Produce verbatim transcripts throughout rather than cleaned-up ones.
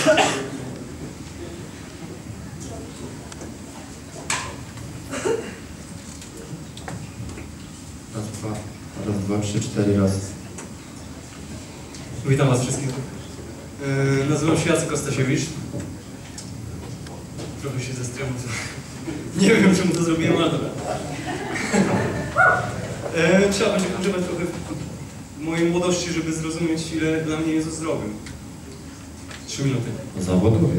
Raz, dwa, raz, dwa, trzy, cztery razy. Witam was wszystkich. Yy, nazywam się Jacek Ostasiewicz. Trochę się zestremu. Nie wiem, czemu to zrobiłem, ale dobra. Yy, trzeba będzie używać trochę mojej młodości, żeby zrozumieć, ile dla mnie Jezus zrobił. Trzy minuty. Zawodowiec.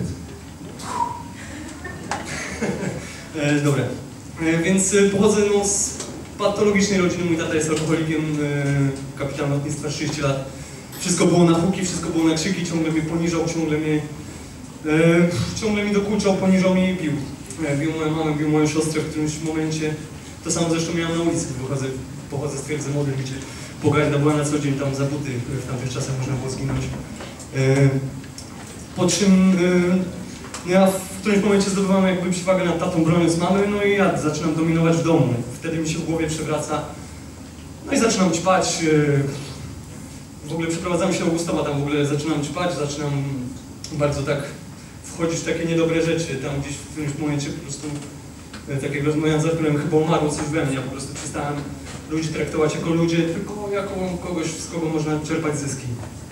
yy, dobra. Yy, więc pochodzę no, z patologicznej rodziny. Mój tata jest alkoholikiem, yy, kapitan lotnictwa, trzydzieści lat. Wszystko było na huki, wszystko było na krzyki, ciągle mnie poniżał, ciągle mnie, e, ciągle mi dokuczał, poniżał mnie i bił. E, bił moją mamę, bił moją siostrę w którymś momencie. To samo zresztą miałem na ulicy, pochodzę, pochodzę z twierdzy młodej, gdzie pogarda była na co dzień, tam za buty w tamtych czasach można było zginąć. E, po czym e, ja w którymś momencie zdobywam jakby przewagę nad tatą, broniąc mamy, no i ja zaczynam dominować w domu. Wtedy mi się w głowie przewraca, no i zaczynam ćpać. E, W ogóle przeprowadzamy się do Augustowa, tam w ogóle zaczynam ćpać, zaczynam bardzo tak wchodzić w takie niedobre rzeczy. Tam gdzieś w którymś momencie po prostu, tak jak rozmawiałem z Arturem, chyba umarło coś we mnie. Ja po prostu przestałem ludzi traktować jako ludzie, tylko jako kogoś, z kogo można czerpać zyski.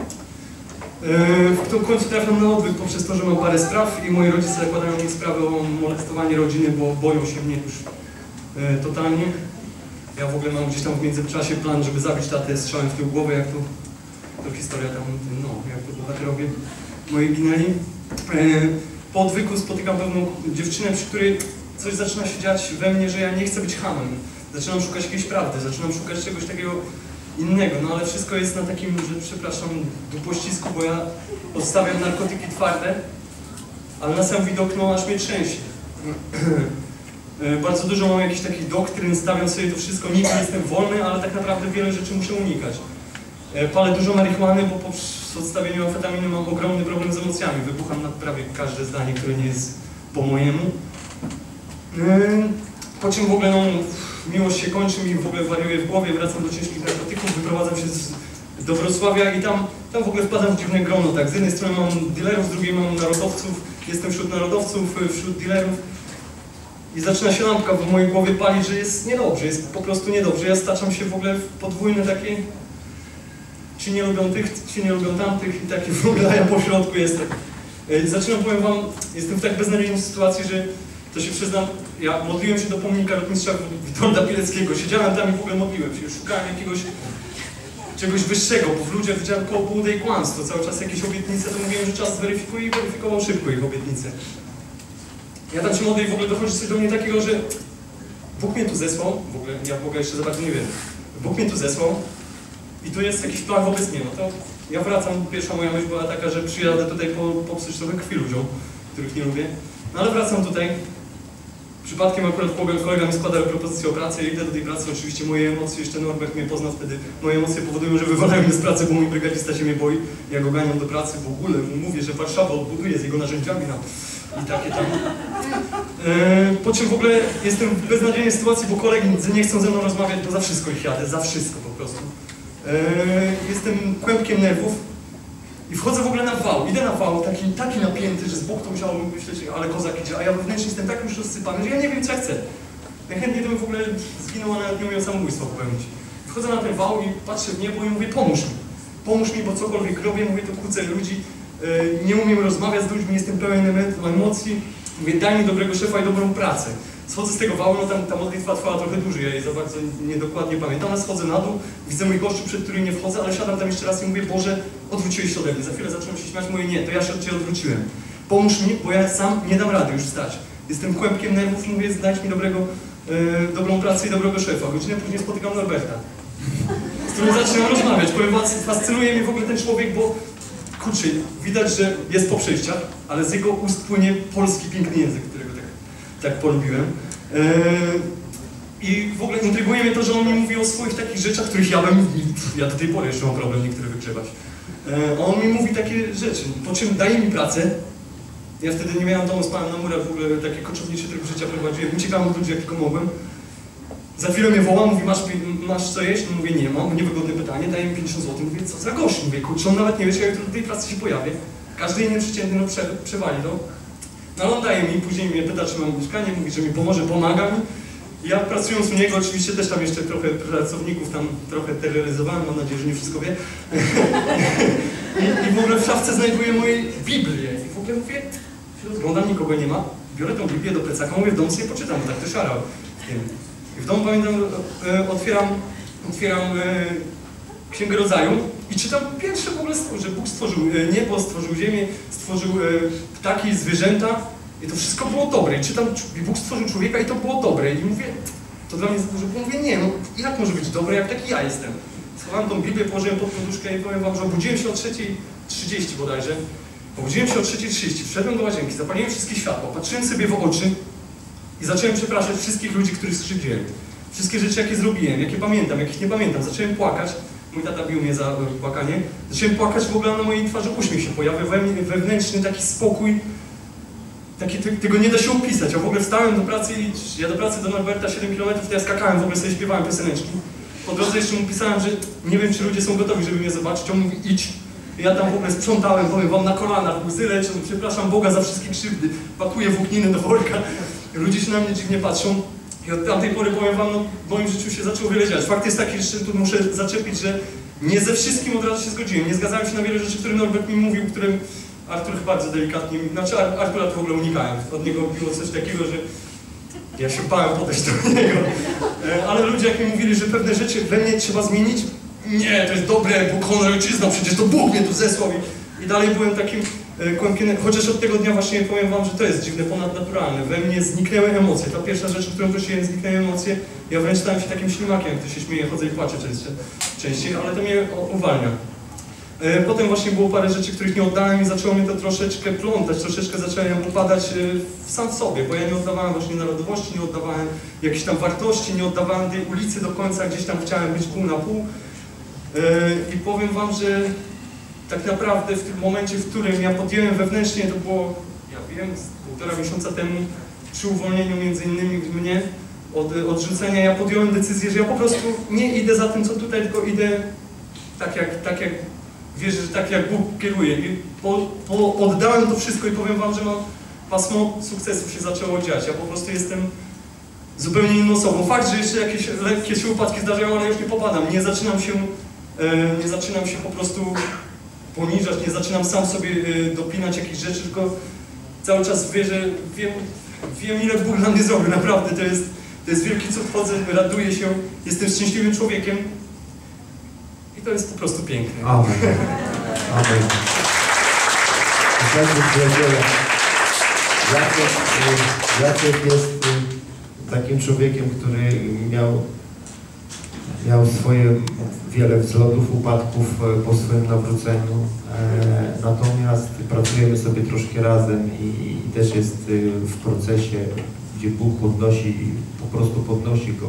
W końcu trafiam na odwyk poprzez to, że mam parę spraw i moi rodzice zakładają mi sprawę o molestowanie rodziny, bo boją się mnie już totalnie. Ja w ogóle mam gdzieś tam w międzyczasie plan, żeby zabić tatę strzałem w tył głowy, jak to, to historia tam, no, jak to bohaterowie moi ginęli. Po odwyku spotykam pewną dziewczynę, przy której coś zaczyna się dziać we mnie, że ja nie chcę być hamem. Zaczynam szukać jakiejś prawdy, zaczynam szukać czegoś takiego innego, no ale wszystko jest na takim, że przepraszam, dupościsku, bo ja odstawiam narkotyki twarde, ale na sam widok, no, aż mnie trzęsie. Bardzo dużo mam jakichś takich doktryn, stawiam sobie to wszystko, nic nie jestem wolny, ale tak naprawdę wiele rzeczy muszę unikać. Palę dużo marihuany, bo po odstawieniu amfetaminy mam ogromny problem z emocjami. Wybucham na prawie każde zdanie, które nie jest po mojemu. Po czym w ogóle no, miłość się kończy, mi w ogóle wariuję w głowie, wracam do ciężkich narkotyków, wyprowadzam się z, do Wrocławia i tam, tam w ogóle wpadam w dziwne grono. Tak? Z jednej strony mam dealerów, z drugiej mam narodowców, jestem wśród narodowców, wśród dealerów. I zaczyna się lampka w mojej głowie palić, że jest niedobrze, jest po prostu niedobrze. Ja staczam się w ogóle w podwójne takie, ci nie lubią tych, ci nie lubią tamtych i takie w ogóle, a ja po środku jestem. Zaczynam, powiem wam, jestem w tak beznadziejnej sytuacji, że to się przyznam, ja modliłem się do pomnika rotmistrza Witolda Pileckiego, siedziałem tam i w ogóle modliłem się, szukałem jakiegoś czegoś wyższego, bo w ludziach widziałem kołbudę i kłamstwo, cały czas jakieś obietnice, to mówiłem, że czas zweryfikuje i weryfikował szybko ich obietnice. Ja tam się modlę i w ogóle dochodzi coś do mnie takiego, że Bóg mnie tu zesłał, w ogóle ja Boga jeszcze za bardzo nie wiem, Bóg mnie tu zesłał i tu jest jakiś plan wobec mnie, no to ja wracam, pierwsza moja myśl była taka, że przyjadę tutaj po, popsuć trochę krwi ludziom, których nie lubię, no ale wracam tutaj, przypadkiem akurat kolega mi składa propozycję o pracę, ja idę do tej pracy, oczywiście moje emocje, jeszcze Norbert mnie poznał wtedy, moje emocje powodują, że wywalają mnie z pracy, bo mój brygadzista się mnie boi, ja go ganiam do pracy, w ogóle mu mówię, że Warszawa odbuduje z jego narzędziami na i takie tam. E, po czym w ogóle jestem w beznadziejnej sytuacji, bo kolegi nie chcą ze mną rozmawiać, bo za wszystko ich jadę, za wszystko po prostu. E, jestem kłębkiem nerwów i wchodzę w ogóle na wał, idę na wał, taki, taki napięty, że z boku to musiałbym myśleć, ale kozak idzie, a ja wewnętrznie jestem tak już rozsypany, że ja nie wiem, co ja chcę. Ja chętnie to bym w ogóle zginął, a nawet nie umiał samobójstwa popełnić. Wchodzę na ten wał i patrzę w niebo i mówię, pomóż mi. Pomóż mi, bo cokolwiek robię, mówię, to kłócę ludzi. Nie umiem rozmawiać z ludźmi, jestem pełen emocji, mówię, daj mi dobrego szefa i dobrą pracę. Schodzę z tego wału, no tam ta modlitwa trwała trochę dłużej, ja jej za bardzo niedokładnie pamiętam, ale schodzę na dół, widzę mój gościu, przed którym nie wchodzę, ale siadam tam jeszcze raz i mówię, Boże, odwróciłeś się ode mnie, za chwilę zaczynam się śmiać, mówię, nie, to ja się od Ciebie odwróciłem. Pomóż mi, bo ja sam nie dam rady już wstać. Jestem kłębkiem nerwów, mówię, znajdź mi dobrego, e, dobrą pracę i dobrego szefa. Godzinę później spotykam Norberta, z którym zaczynam rozmawiać, powiem, fascynuje mnie w ogóle ten człowiek, bo kurczę, widać, że jest po przejściach, ale z jego ust płynie polski piękny język, którego tak, tak polubiłem. Eee, I w ogóle intryguje mnie to, że on mi mówi o swoich takich rzeczach, których ja bym, ja do tej pory jeszcze mam problem niektóre wygrzebać. Eee, on mi mówi takie rzeczy, po czym daje mi pracę. Ja wtedy nie miałem domu, spałem na murach, w ogóle takie koczownicze tryb życia prowadziłem, uciekałem od ludzi jak tylko mogłem. Za chwilę mnie woła, mówi, masz, masz co jeść? No mówię, nie mam, niewygodne pytanie, daje mi pięćdziesiąt złotych, mówię, co za gość? Mówię, kurczę, on nawet nie wie, że ja jutro do tej pracy się pojawię. Każdy inny przeciętny no, prze, przewali to. No ale on daje mi, później mnie pyta, czy mam mieszkanie, mówi, że mi pomoże, pomaga mi. Ja pracując u niego, oczywiście też tam jeszcze trochę pracowników tam trochę terroryzowałem, mam nadzieję, że nie wszystko wie. I, I w ogóle w szafce znajduję moje Biblię. I w ogóle mówię, się rozglądam, nikogo nie ma. Biorę tą Biblię do plecaka, mówię, w domu sobie poczytam, bo tak to szarał. I w domu pamiętam, e, otwieram, otwieram e, Księgę Rodzaju i czytam pierwsze w ogóle, że Bóg stworzył niebo, stworzył ziemię, stworzył e, ptaki, zwierzęta. I to wszystko było dobre. I czytam, Bóg stworzył człowieka i to było dobre. I mówię, to dla mnie za dużo. Mówię, nie, no jak może być dobre, jak taki ja jestem? Schowałem tą Biblię, położyłem pod poduszkę i powiem wam, że obudziłem się o trzeciej trzydzieści bodajże. Obudziłem się o trzeciej trzydzieści, wszedłem do łazienki, zapaliłem wszystkie światła, patrzyłem sobie w oczy i zacząłem przepraszać wszystkich ludzi, których skrzywdziłem. Wszystkie rzeczy, jakie zrobiłem, jakie pamiętam, jakich nie pamiętam. Zacząłem płakać. Mój tata bił mnie za płakanie. Zacząłem płakać, w ogóle na mojej twarzy uśmiech się pojawił, we mnie wewnętrzny taki spokój. Taki, tego nie da się opisać. Ja w ogóle wstałem do pracy i ja do pracy do Norberta siedem kilometrów, to ja skakałem, w ogóle sobie śpiewałem pioseneczki. Po drodze jeszcze mu pisałem, że nie wiem, czy ludzie są gotowi, żeby mnie zobaczyć. On mówi, idź. I ja tam w ogóle sprzątałem, powiem wam, na kolanach, łzy leczą, przepraszam Boga za wszystkie krzywdy. Pakuję włókniny do worka. Ludzie się na mnie dziwnie patrzą. I od tamtej pory, powiem wam, no, w moim życiu się zaczęło wiele dziać. Fakt jest taki, że tu muszę zaczepić, że nie ze wszystkim od razu się zgodziłem. Nie zgadzałem się na wiele rzeczy, które Norbert mi mówił, którym Artur bardzo delikatnie, znaczy Artura to w ogóle unikałem. Od niego było coś takiego, że ja się bałem podejść do niego. Ale ludzie jak mi mówili, że pewne rzeczy we mnie trzeba zmienić, nie, to jest dobre, Bóg, honor, ojczyzna, przecież to Bóg mnie tu zesłał. I dalej byłem takim kłębkiem, chociaż od tego dnia właśnie powiem wam, że to jest dziwne, ponadnaturalne. We mnie zniknęły emocje. Ta pierwsza rzecz, którą prosiłem, zniknęły emocje. Ja wręcz stałem się takim ślimakiem, jak to się śmieje, chodzę i płaczę częściej, częściej ale to mnie uwalnia. Potem właśnie było parę rzeczy, których nie oddałem i zaczęło mnie to troszeczkę plątać, troszeczkę zacząłem upadać sam w sobie, bo ja nie oddawałem właśnie narodowości, nie oddawałem jakichś tam wartości, nie oddawałem tej ulicy do końca, gdzieś tam chciałem być pół na pół. I powiem wam, że tak naprawdę w tym momencie, w którym ja podjąłem wewnętrznie, to było, ja wiem, półtora miesiąca temu, przy uwolnieniu między innymi mnie od odrzucenia, ja podjąłem decyzję, że ja po prostu nie idę za tym, co tutaj, tylko idę tak jak, tak jak wierzę, że tak jak Bóg kieruje. I po, po oddałem to wszystko i powiem wam, że mam pasmo sukcesów się zaczęło dziać. Ja po prostu jestem zupełnie inną osobą. Fakt, że jeszcze jakieś lekkie się upadki zdarzają, ale już nie popadam. Nie zaczynam się, e, nie zaczynam się po prostu poniżać, nie zaczynam sam sobie e, dopinać jakichś rzeczy, tylko cały czas wierzę, wiem, wiem ile Bóg dla mnie zrobił. Naprawdę, to jest, to jest wielki cud. Chodzę, raduję się, jestem szczęśliwym człowiekiem. To jest po prostu piękne. Amen. Amen. Jacek, Jacek jest takim człowiekiem, który miał, miał swoje wiele wzlotów, upadków po swoim nawróceniu. Natomiast pracujemy sobie troszkę razem i, i też jest w procesie, gdzie Bóg podnosi, po prostu podnosi go.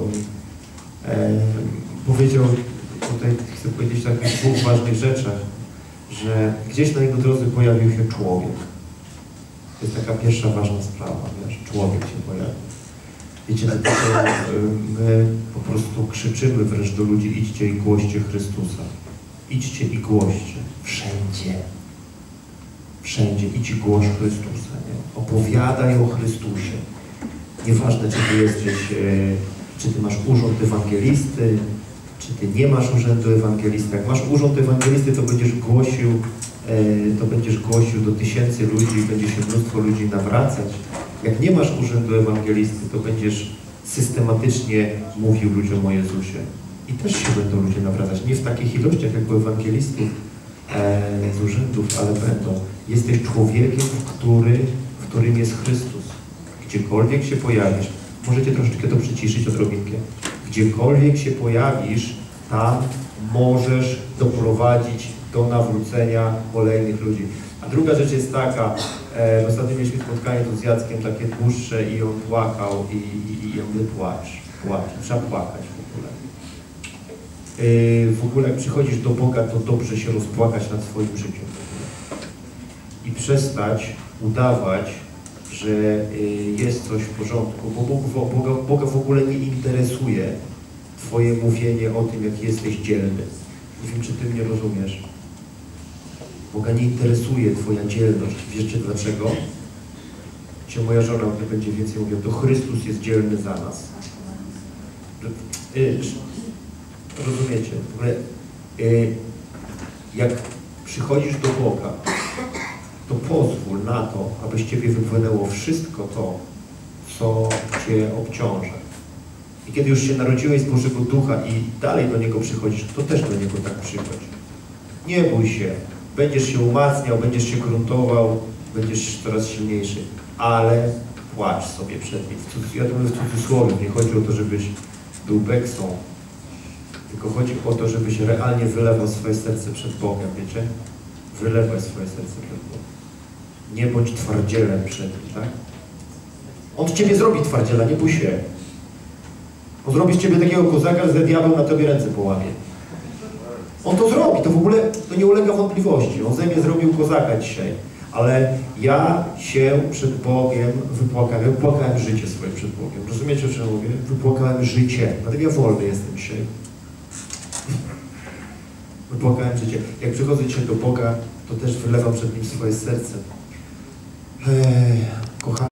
Powiedział, tutaj chcę powiedzieć o takich dwóch ważnych rzeczach, że gdzieś na jego drodze pojawił się człowiek. To jest taka pierwsza ważna sprawa, wiesz, człowiek się pojawił. Wiecie, dlatego my po prostu krzyczymy wręcz do ludzi, idźcie i głoście Chrystusa. Idźcie i głoście. Wszędzie. Wszędzie. Idź i głoś Chrystusa, nie? Opowiadaj o Chrystusie. Nieważne, czy ty jesteś, czy ty masz urząd ewangelisty, czy ty nie masz urzędu ewangelisty. Jak masz urząd ewangelisty, to będziesz głosił, to będziesz głosił do tysięcy ludzi, będzie się mnóstwo ludzi nawracać. Jak nie masz urzędu ewangelisty, to będziesz systematycznie mówił ludziom o Jezusie. I też się będą ludzie nawracać. Nie w takich ilościach jak u ewangelistów z urzędów, ale będą. Jesteś człowiekiem, który, w którym jest Chrystus. Gdziekolwiek się pojawisz, możecie troszeczkę to przyciszyć odrobinkę. Gdziekolwiek się pojawisz, tam możesz doprowadzić do nawrócenia kolejnych ludzi. A druga rzecz jest taka, e, ostatnio mieliśmy spotkanie tu z Jackiem takie dłuższe i on płakał i, i, i ja mówię, płacz, płacz, trzeba płakać w ogóle. E, w ogóle jak przychodzisz do Boga, to dobrze się rozpłakać nad swoim życiem. I przestać udawać, że jest coś w porządku, bo Bóg, Boga, Boga w ogóle nie interesuje Twoje mówienie o tym, jak jesteś dzielny. Nie wiem, czy Ty mnie rozumiesz. Boga nie interesuje twoja dzielność. Wiecie dlaczego? Cię moja żona nie będzie więcej mówiła, to Chrystus jest dzielny za nas. Y, rozumiecie? W ogóle, y, jak przychodzisz do Boga, to pozwól na to, aby z ciebie wypłynęło wszystko to, co cię obciąża. I kiedy już się narodziłeś z Bożego Ducha i dalej do Niego przychodzisz, to też do Niego tak przychodź. Nie bój się. Będziesz się umacniał, będziesz się gruntował, będziesz coraz silniejszy, ale płacz sobie przed Nim. Ja to mówię w cudzysłowie, nie chodzi o to, żebyś był beksą, tylko chodzi o to, żebyś realnie wylewał swoje serce przed Bogiem, wiecie? Wylewaj swoje serce przed Bogiem. Nie bądź twardzielem przed Nim, tak? On z ciebie zrobi twardziela, nie bój się. On zrobi z ciebie takiego kozaka, że diabeł na tobie ręce połamie. On to zrobi, to w ogóle to nie ulega wątpliwości. On ze mnie zrobił kozaka dzisiaj. Ale ja się przed Bogiem wypłakałem. Ja wypłakałem życie swoje przed Bogiem. Rozumiecie, o czym mówię? Wypłakałem życie. Dlatego ja wolny jestem dzisiaj. Wypłakałem życie. Jak przychodzę dzisiaj do Boga, to też wylewam przed Nim swoje serce. Ej, kochany.